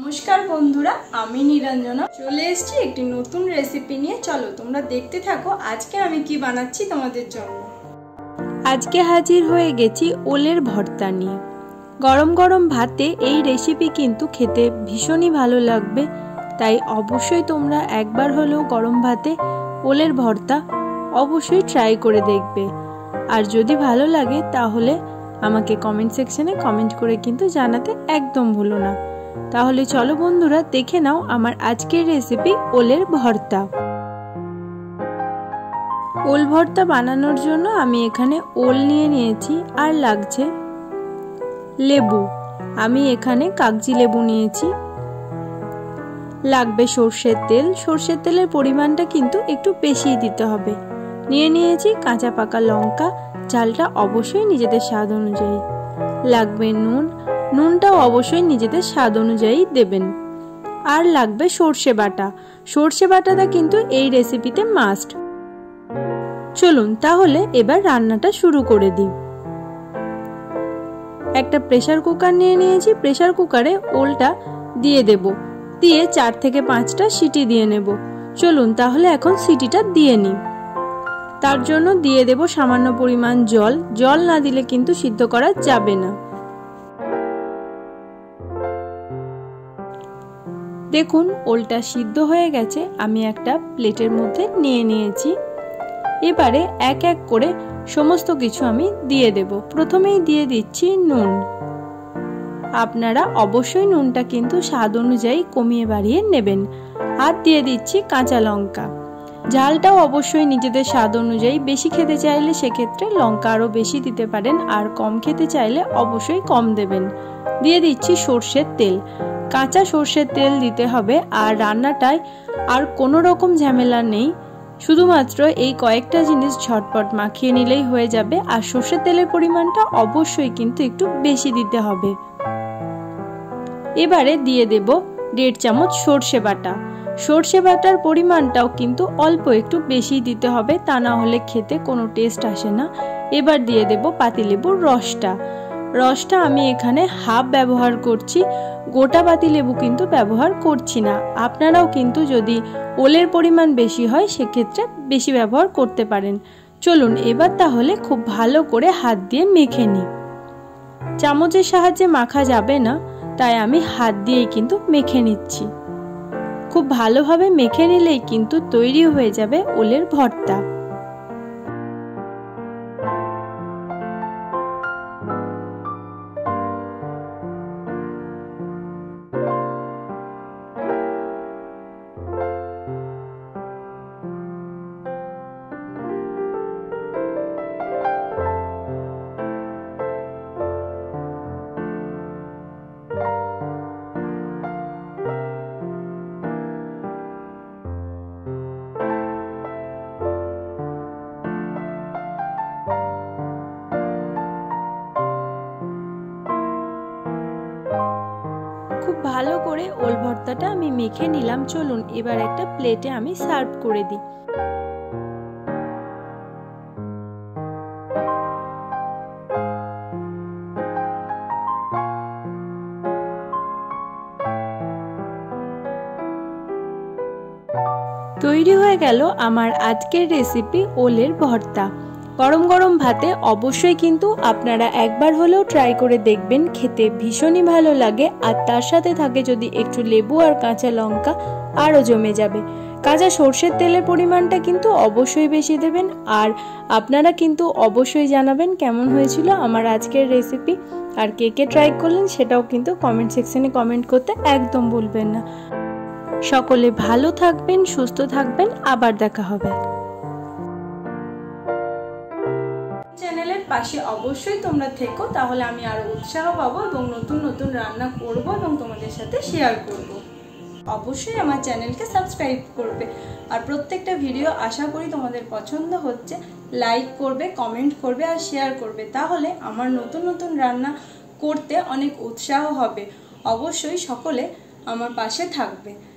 नमस्कार बंधुरा आमी निरंजना चले एसेছি একটি নতুন রেসিপি নিয়ে। চলো তোমরা দেখতে থাকো আজকে আমি কি বানাচ্ছি তোমাদের জন্য। আজকে হাজির হয়ে গেছি ওলের ভর্তা নিয়ে। গরম গরম ভাতে এই রেসিপি কিন্তু খেতে ভীষণই ভালো লাগবে, তাই অবশ্যই তোমরা একবার হলেও গরম ভাতে ওলের ভর্তা অবশ্যই ট্রাই করে দেখবে। আর যদি ভালো লাগে তাহলে আমাকে কমেন্ট সেকশনে কমেন্ট করে কিন্তু জানাতে একদম ভুলো না। তাহলে চলো বন্ধুরা দেখে নাও আমার আজকের রেসিপি ওলের ভর্তা। ওল ভর্তা বানানোর জন্য আমি এখানে ওল নিয়ে নিয়েছি, আর লাগছে লেবু। আমি এখানে কাগজি লেবু নিয়েছি। লাগবে সরষের তেল। সরষের তেলের পরিমাণটা কিন্তু একটু বেশি দিতে হবে। নিয়ে নিয়েছি কাঁচা পাকা লঙ্কা, ঝালটা অবশ্যই নিজেদের স্বাদ অনুযায়ী। লাগবে নুন, নুনটাও অবশ্যই নিজেদের স্বাদ অনুযায়ী দেবেন। আর লাগবে সর্ষে বাটা। সর্ষে বাটাটা কিন্তু এই রেসিপিতে মাস্ট। চলুন তাহলে এবার রান্নাটা শুরু করে দিই। একটা প্রেসার কুকার নিয়ে নিয়েছি। প্রেসার কুকারে ওলটা দিয়ে দেব, দিয়ে 4 থেকে 5টা সিটি দিয়ে নেব। চলুন তাহলে এখন সিটিটা দিয়ে নিই। তার জন্য দিয়ে দেব সামান্য পরিমাণ জল। জল না দিলে কিন্তু সিদ্ধ করা যাবে না। দেখুন ওলটা সিদ্ধ হয়ে গেছে। আমি একটা প্লেটের মধ্যে নিয়ে নিয়েছি। এবারে এক এক করে সমস্ত কিছু আমি দিয়ে দেব। প্রথমেই দিয়ে দিচ্ছি নুন। আপনারা অবশ্যই নুনটা কিন্তু স্বাদ অনুযায়ী কমিয়ে বাড়িয়ে নেবেন। আর দিয়ে দিচ্ছি কাঁচা লঙ্কা। ঝালটাও অবশ্যই নিজেদের স্বাদ অনুযায়ী। বেশি খেতে চাইলে সেক্ষেত্রে লঙ্কা আরও বেশি দিতে পারেন, আর কম খেতে চাইলে অবশ্যই কম দেবেন। দিয়ে দিচ্ছি সর্ষের তেল। কাঁচা সর্ষের তেল দিতে হবে। আর রান্নাটায় আর কোনো রকম ঝামেলা নেই, শুধুমাত্র এই কয়েকটা জিনিস ঝটপট মাখিয়ে নিলেই হয়ে যাবে। আর সর্ষের তেলের পরিমাণটা অবশ্যই কিন্তু একটু বেশি দিতে হবে। এবারে দিয়ে দেব 1.5 চামচ সর্ষে বাটা। সর্ষে বাটার পরিমাণটাও কিন্তু অল্প একটু বেশি দিতে হবে, তা না হলে খেতে কোনো টেস্ট আসে না। এবার দিয়ে দেব পাতিলেবুর রসটা। রসটা আমি এখানে হাফ ব্যবহার করছি, গোটা পাতিলেবু কিন্তু ব্যবহার করছি না। আপনারাও কিন্তু যদি ওলের পরিমাণ বেশি হয় সেক্ষেত্রে বেশি ব্যবহার করতে পারেন। চলুন এবার তাহলে খুব ভালো করে হাত দিয়ে মেখে নিই। চামচের সাহায্যে মাখা যাবে না, তাই আমি হাত দিয়েই কিন্তু মেখে নিচ্ছি। খুব ভালোভাবে মেখে নিলেই কিন্তু তৈরি হয়ে যাবে ওলের ভর্তা। খুব ভালো করে ওল ভর্তাটা আমি মেখে নিলাম। চলুন এবার একটা প্লেটে আমি সার্ভ করে দিই। তৈরি হয়ে গেল আমার আজকের রেসিপি ওলের ভর্তা। গরম গরম ভাতে অবশ্যই কিন্তু আপনারা একবার হলেও ট্রাই করে দেখবেন, খেতে ভীষণই ভালো লাগে। আর তার সাথে থাকে যদি একটু লেবু আর কাঁচা লঙ্কা, আরও জমে যাবে। কাঁচা সর্ষের তেলের পরিমাণটা কিন্তু অবশ্যই বেশি দেবেন। আর আপনারা কিন্তু অবশ্যই জানাবেন কেমন হয়েছিল আমার আজকের রেসিপি। আর কে কে ট্রাই করলেন সেটাও কিন্তু কমেন্ট সেকশনে কমেন্ট করতে একদম ভুলবেন না। সকলে ভালো থাকবেন, সুস্থ থাকবেন, আবার দেখা হবে। চ্যানেলের পাশে অবশ্যই তোমরা থেকো, তাহলে আমি আরো উৎসাহ পাবো এবং নতুন নতুন রান্না করব এবং তোমাদের সাথে শেয়ার করব। অবশ্যই আমার চ্যানেলকে সাবস্ক্রাইব করবে। আর প্রত্যেকটা ভিডিও আশা করি তোমাদের পছন্দ হচ্ছে। লাইক করবে, কমেন্ট করবে আর শেয়ার করবে, তাহলে আমার নতুন নতুন রান্না করতে অনেক উৎসাহ হবে। অবশ্যই সকলে আমার পাশে থাকবে।